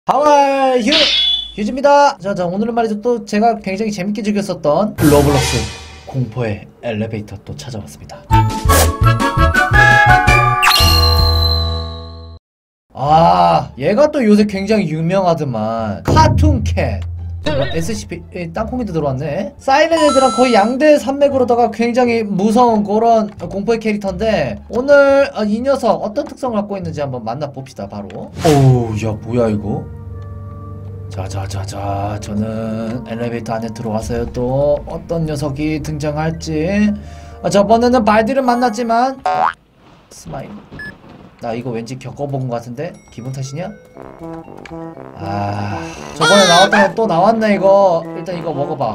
하와이 휴즈입니다. 자, 오늘은 말이죠, 또 제가 굉장히 재밌게 즐겼었던 로블록스 공포의 엘리베이터 또 찾아왔습니다. 얘가 또 요새 굉장히 유명하더만 카툰캣. SCP 땅콩이도 들어왔네. 사이렌 애들랑 거의 양대 산맥으로다가 굉장히 무서운 그런 공포의 캐릭터인데, 오늘 이 녀석 어떤 특성을 갖고 있는지 한번 만나봅시다. 바로 오우, 야 뭐야 이거. 자, 저는 엘리베이터 안에 들어와서요, 또 어떤 녀석이 등장할지. 저번에는 발디를 만났지만 스마일, 나 이거 왠지 겪어본 것 같은데? 기분 탓이냐? 저번에 나왔던 거 또 나왔네 이거. 일단 이거 먹어봐.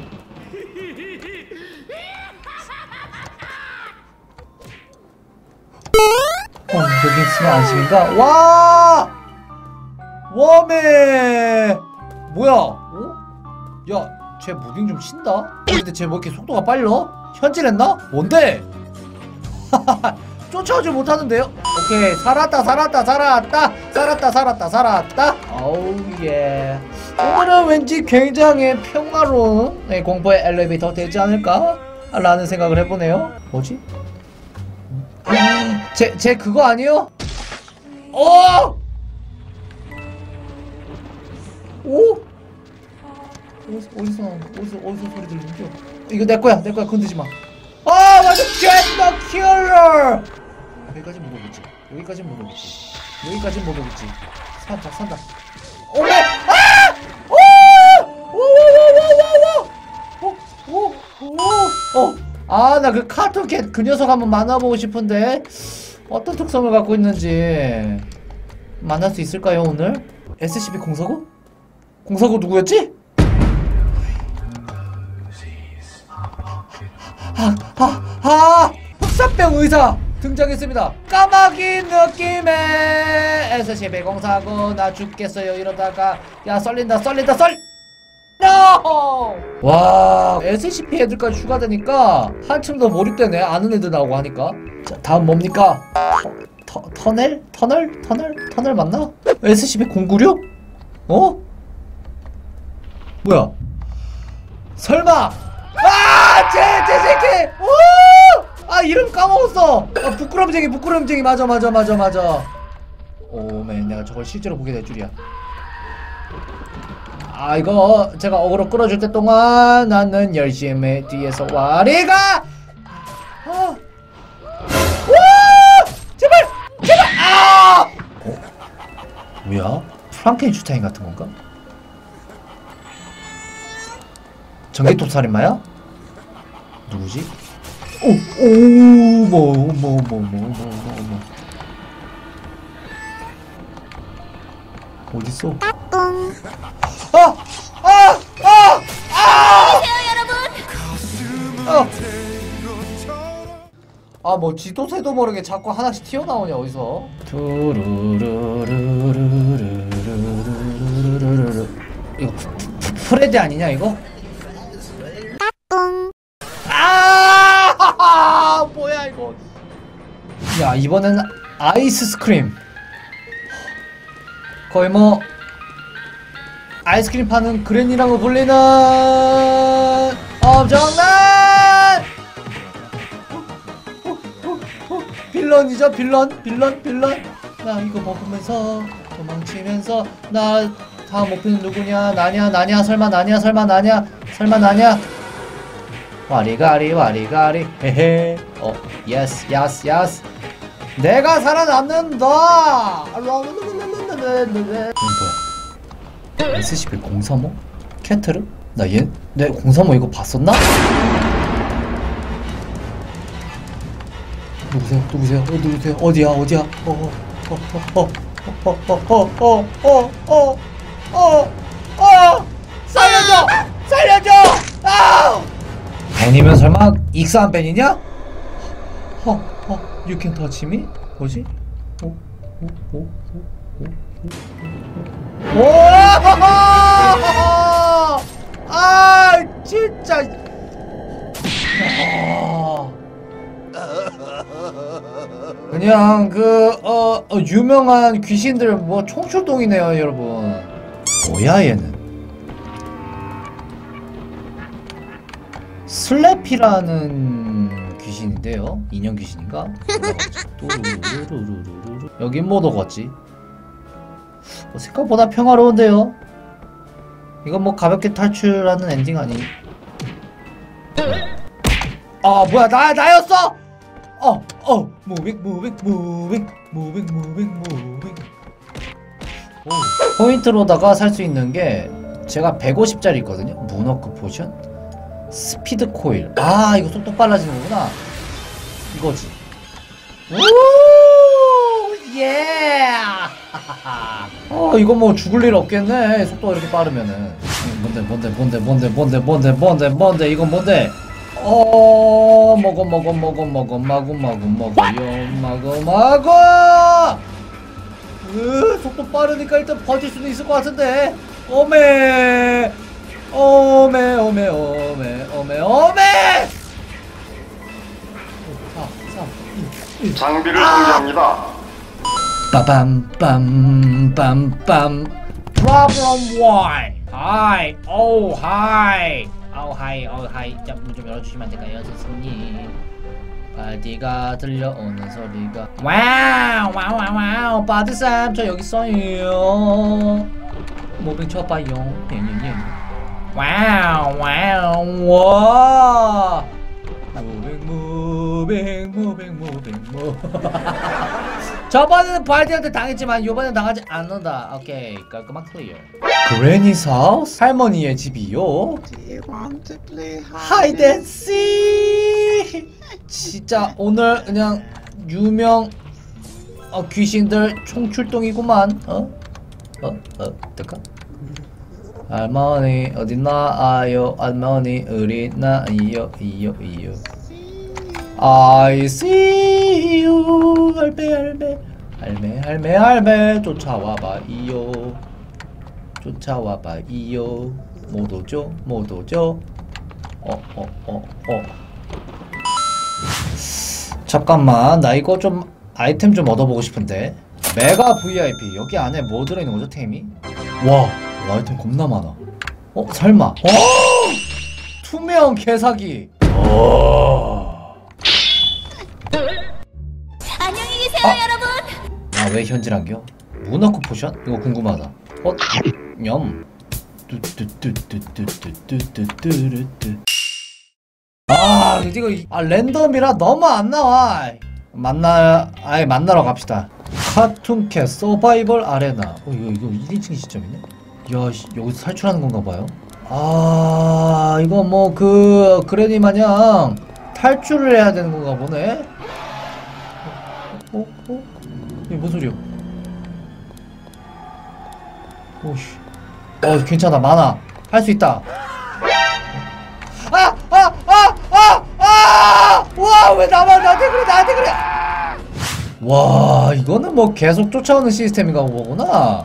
여기 있으면 안심인가? 와! 웜에 뭐야? 야, 쟤 무빙 좀 친다? 근데 쟤 뭐 이렇게 속도가 빨라? 현질했나? 뭔데? 쫓아오지 못하는데요? 오케이, 살았다. 어우 예. 오늘은 왠지 굉장히 평화로운 공포의 엘리베이터 되지 않을까? 라는 생각을 해보네요. 뭐지? 쟤 그거 아니에요? 오! 어디서 소리 들리는겨? 이거 내거야 건드지마. 완전 젠더 킬러! 여기까지 못 오겠지. 산다. 오메! 나 그 카툰캣 그 녀석 한번 만나보고 싶은데 어떤 특성을 갖고 있는지 만날 수 있을까요 오늘? SCP 049? 049 누구였지? 흑사병 의사 등장했습니다. 까마귀 느낌의 SCP 049. 나 죽겠어요 이러다가. 야, 썰린다. NO! 와, SCP 애들까지 추가되니까 한층 더 몰입되네. 아는 애들 나오고 하니까. 자, 다음 뭡니까? 터널 맞나? SCP-096? 뭐야? 설마! 제 새끼! 이름 까먹었어! 부끄럼쟁이, 맞아. 오맨, 내가 저걸 실제로 보게 될 줄이야. 이거 제가 어그로 끌어줄 때 동안 나는 열심히 뒤에서 와리가! 제발! 뭐야? 프랑켄슈타인 같은 건가? 전기톱 살인마야? 누구지? 어딨어? 뭐 지도 새도 모르게 자꾸 하나씩 튀어나오냐 어디서? 이거 프레드 아니냐 이거? 뭐야 이거? 야, 이번엔 아이스 스크림. 거의 뭐 아이스크림 파는 그랜이라고 불리는 엄청난 빌런이죠. 빌런. 나 이거 먹으면서 도망치면서, 나 다음 목표는 누구냐? 나냐? 설마 나냐? 와리가리 헤헤. 예스. 내가 살아남는다. 뭐야? SCP-035? 캐트르? 내 035 이거 봤었나? 누구세요? 어디야? 살려줘! 벤이면 설마 익사한 벤이냐? You can touch me? 뭐지? 진짜. 그냥 유명한 귀신들 뭐 총출동이네요 여러분. 뭐야 얘는. 슬래피라는 귀신인데요. 인형 귀신인가? 여긴 못 오겠지. 생각보다 평화로운데요. 이건 뭐 가볍게 탈출하는 엔딩 아니? 아 뭐야 나였어! 무빙 포인트로다가 살 수 있는 게 제가 150짜리 있거든요. 문어크 포션, 스피드 코일. 아 이거 속도 빨라지는 거구나. 이거지. 오 예. 이거 뭐 죽을 일 없겠네. 속도가 이렇게 빠르면은. 뭔데 이건 뭔데? 먹어. 속도 빠르니까 일단 버틸 수도 있을 것 같은데. 오메. 장비를 정지합니다. 빠밤빰빰빰. Problem 1. Hi. 하이. 문 좀 열어주시면 안 될까요, 선생님? 바디가 들려오는 소리가. 와우. 바디쌤, 저 여기 있어요. 모빙 쳐봐요. 와우. 와. 무빙. 저번에는 발디한테 당했지만 요번엔 당하지 않는다. 오케이, 깔끔한 클리어. 그레니스 하우스? 할머니의 집이요. 하이덴시. 진짜 오늘 그냥 유명 귀신들 총출동이구만. 될까? 할머니 어딨나요? 할머니 어딨나요? 이요. I see you. 할매 쫓아와봐요. 못 오죠. 잠깐만, 나 이거 좀 아이템 좀 얻어보고 싶은데. 메가 VIP. 여기 안에 뭐 들어있는 거죠, 템이? 와, 아이템 겁나 많아. 설마. 투명 개사기. 안녕히 계세요, 여러분. 왜 현질한겨? 문어크 포션? 이거 궁금하다. 냠. 이거 랜덤이라 너무 안 나와. 만나러 갑시다. 카툰캣 서바이벌 아레나. 이거 1인칭 시점이네. 여기서 탈출하는 건가 봐요. 이거 뭐 그레니 마냥 탈출을 해야 되는 건가 보네. 이게 뭔 소리야? 오씨. 괜찮아, 많아. 할 수 있다. 와, 왜 나한테 그래. 와, 이거는 뭐 계속 쫓아오는 시스템인가 보구나.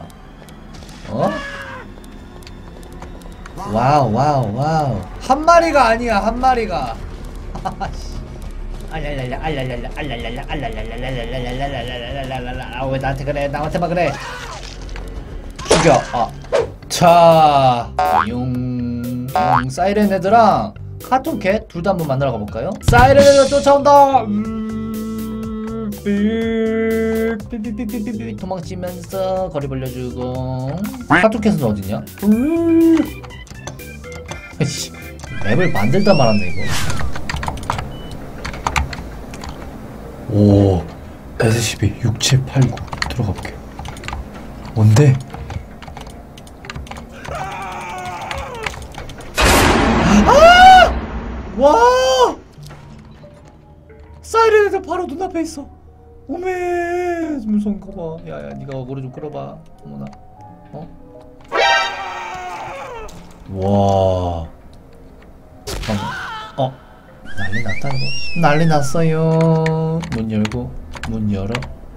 와우. 한 마리가 아니야, 한 마리가. 왜 나한테 그래? 나한테만 그래. 죽여. 자, 사이렌 애들랑 카툰캣 둘 다 한번 만나러 가볼까요? 사이렌 애들 쫓아온다. 삑 도망치면서 거리 벌려주고. 카툰캣은 어딨냐? 맵을 만들다 말았네 이거. 오, SCP 6789 들어가 볼게요. 뭔데? 와! 사이렌 애들 바로 눈앞에 있어. 오메, 무서운 거 봐. 야야, 니가 어그로 좀 끌어봐. 어머나. 와. 잠깐만. 난리 났다 이거. 난리 났어요. 문 열고, 문 열어.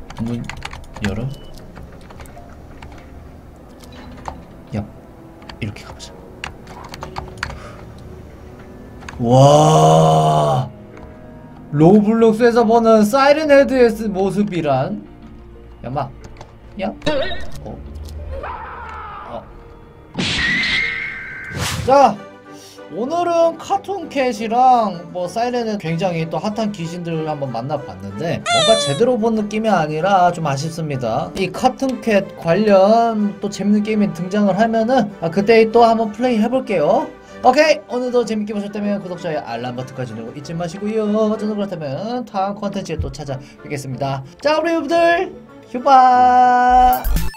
야, 이렇게 가보자. 와. 로블록스에서 보는 사이렌 헤드의 모습이란? 야마 야? 자, 오늘은 카툰캣이랑 뭐 사이렌의 굉장히 또 핫한 귀신들을 한번 만나봤는데 뭔가 제대로 본 느낌이 아니라 좀 아쉽습니다. 이 카툰캣 관련 또 재밌는 게임이 등장을 하면은 그때 또 한번 플레이 해볼게요. 오케이, 오늘도 재밌게 보셨다면 구독자의 알람 버튼까지 누르고 잊지 마시고요. 저는 그렇다면 다음 콘텐츠에 또 찾아뵙겠습니다. 자, 우리 여러분들 휴바.